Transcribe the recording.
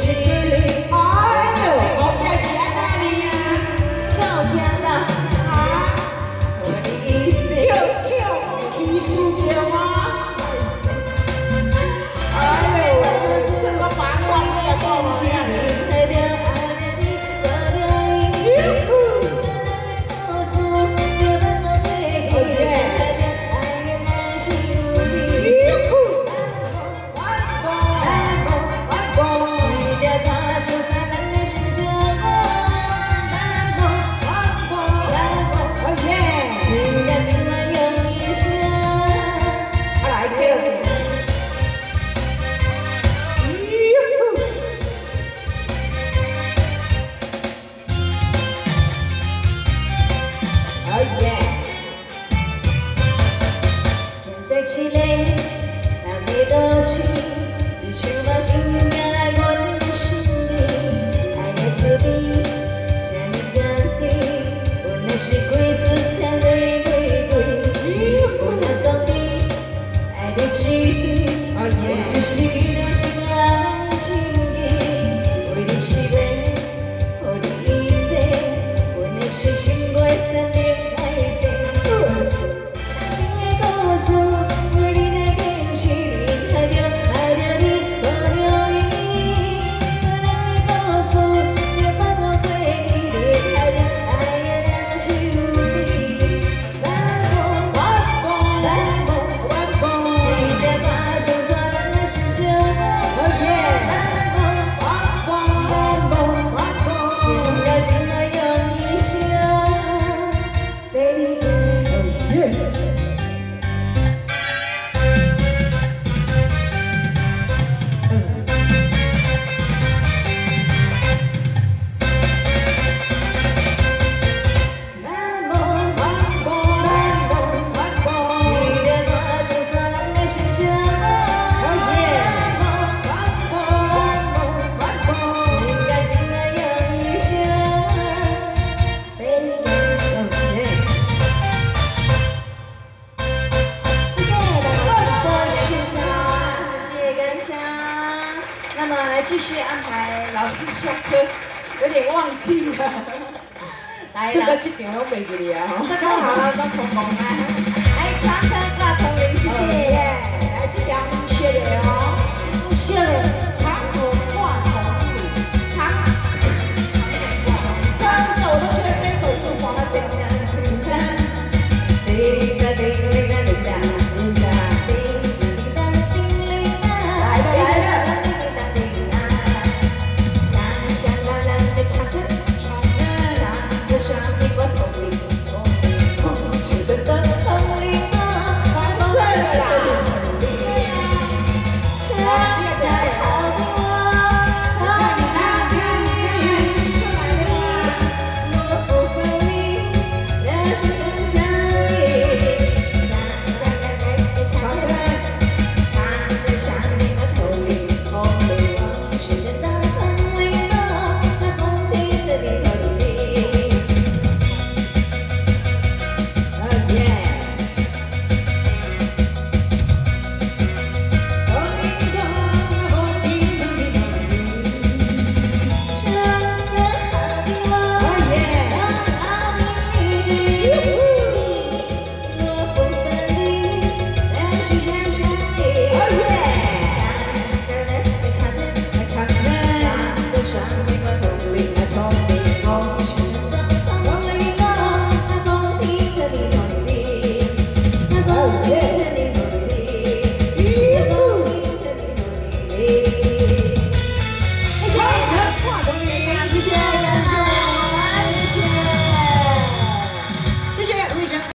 起来，咱要倒去，你像把冰冰行来阮心里，爱来滋味，这么甘甜，阮若是归宿才袂玫瑰，阮若讲你爱得起你，我就是了心爱情意，为你是要，予你一切，阮的是心过生命海底。 那么来继续安排老师下课，有点忘记了。来， 这个这场拢袂记哩啊！ 这个好了，都同盟啊！来，长藤大同林，谢谢。